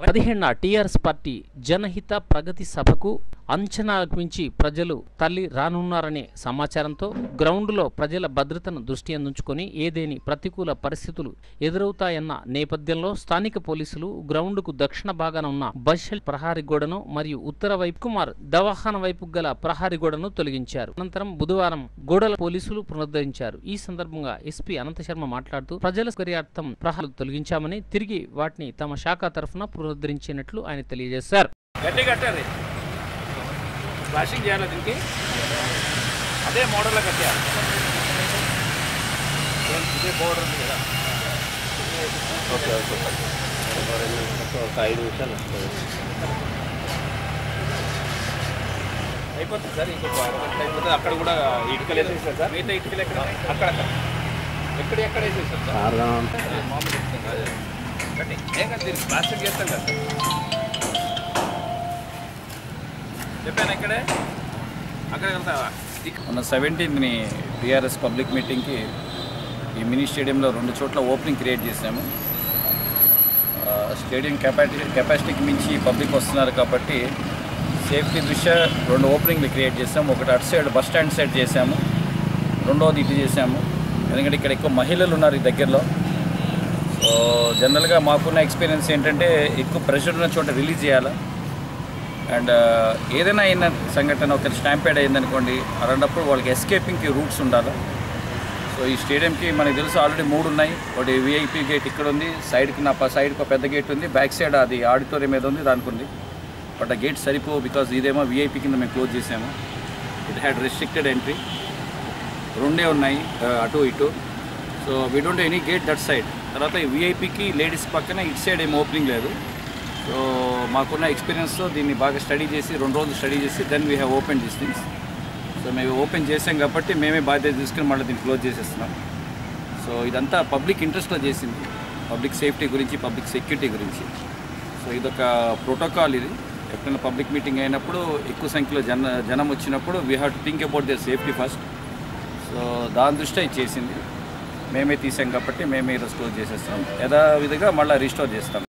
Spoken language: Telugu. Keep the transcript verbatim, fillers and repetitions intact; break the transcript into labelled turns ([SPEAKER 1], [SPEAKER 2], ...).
[SPEAKER 1] పదిహేడున టీఆర్ఎస్ పార్టీ జనహిత ప్రగతి సభకు అంచనాలకు మించి ప్రజలు తల్లి రానున్నారనే సమాచారంతో గ్రౌండ్లో ప్రజల భద్రతను దృష్టి అందించుకొని ఏదేని ప్రతికూల పరిస్థితులు ఎదురవుతాయన్న నేపథ్యంలో స్థానిక పోలీసులు గ్రౌండ్కు దక్షిణ భాగాన ఉన్న బషల్ ప్రహారీ గోడను మరియు ఉత్తర వైపు కుమార్ దవాఖాన వైపు గల ప్రహారీ గోడను తొలగించారు. అనంతరం బుధవారం గోడల పోలీసులు పునరుద్ధరించారు. ఈ సందర్భంగా ఎస్పీ అనంత శర్మ మాట్లాడుతూ ప్రజల సౌకర్యార్థం ప్రహారీలు తొలగించామని తిరిగి వాటిని తమ శాఖ తరఫున పునరుద్ధరించినట్లు ఆయన తెలియజేశారు.
[SPEAKER 2] ఫ్లాషింగ్ చేయాలి, దీనికి అదే మోడల్లో కట్టేయాలి. ఇదే బోర్డర్ ఉంది కదా. ఓకే ఓకే ఒక ఐదు నిమిషాలు అయిపోతుంది సార్. ఇంకొక అరగంట అయిపోతుంది. అక్కడ కూడా ఇటుకలు వేసేసారు సార్. మిగతా ఇటుకలు ఎక్కడ అక్కడక్కడ ఎక్కడ ఎక్కడ వేసేసారు సార్. మామూలు అదే కట్టి ఏం కదా దీనికి ప్లాస్టిక్ చేస్తాం కదా చెప్పాను. ఇక్కడే అక్కడ వెళ్తావా?
[SPEAKER 3] మొన్న సెవెంటీన్త్ని టీఆర్ఎస్ పబ్లిక్ మీటింగ్కి ఈ మినీ స్టేడియంలో రెండు చోట్ల ఓపెనింగ్ క్రియేట్ చేసాము. స్టేడియం కెపాసిటీ కెపాసిటీకి మించి పబ్లిక్ వస్తున్నారు కాబట్టి సేఫ్టీ దృష్ట్యా రెండు ఓపెనింగ్లు క్రియేట్ చేసాము. ఒకటి అటు సైడ్ బస్ స్టాండ్ సైడ్ చేసాము, రెండవది ఇటు చేసాము. ఎందుకంటే ఇక్కడ ఎక్కువ మహిళలు ఉన్నారు ఈ దగ్గరలో. సో జనరల్గా మాకున్న ఎక్స్పీరియన్స్ ఏంటంటే ఎక్కువ ప్రెషర్ ఉన్న చోట రిలీజ్ చేయాలి. అండ్ ఏదైనా అయిన సంఘటన ఒక స్టాంపేడ్ అయిందనుకోండి, అలాంటప్పుడు వాళ్ళకి ఎస్కేపింగ్కి రూట్స్ ఉండాలి. సో ఈ స్టేడియంకి మనకు తెలుసు ఆల్రెడీ మూడు ఉన్నాయి. ఒకటి విఐపీ గేట్ ఇక్కడ ఉంది, సైడ్కి నా సైడ్కి ఒక పెద్ద గేట్ ఉంది, బ్యాక్ సైడ్ అది ఆడిటోరియం మీద ఉంది దానికి ఉంది. బట్ ఆ గేట్ సరిపో బికాజ్ ఇదేమో విఐపీ కింద మేము క్లోజ్ చేసాము. It had restricted entry. రెండే ఉన్నాయి అటు ఇటు. So we don't any gate that side. తర్వాత విఐపీకి లేడీస్ పక్కన ఇటు సైడ్ ఏం ఓపెనింగ్ లేదు. సో మాకున్న ఎక్స్పీరియన్స్తో దీన్ని బాగా స్టడీ చేసి రెండు రోజులు స్టడీ చేసి then we have open these things. So మేము ఓపెన్ చేసాం కాబట్టి మేమే బాధ్యత తీసుకుని మళ్ళీ దీన్ని క్లోజ్ చేసేస్తున్నాం. సో ఇదంతా పబ్లిక్ ఇంట్రెస్ట్లో చేసింది, పబ్లిక్ సేఫ్టీ గురించి, పబ్లిక్ సెక్యూరిటీ గురించి. సో ఇదొక ప్రోటోకాల్. ఇది ఎప్పుడైనా పబ్లిక్ మీటింగ్ అయినప్పుడు ఎక్కువ సంఖ్యలో జన జనం వచ్చినప్పుడు we have to think about their safety first. So దాని దృష్ట్యా ఇది చేసింది. మేమే తీసాం కాబట్టి మేమే ఈరోజు క్లోజ్ చేసేస్తాం. యథావిధిగా మళ్ళీ రిస్టోర్ చేస్తాం.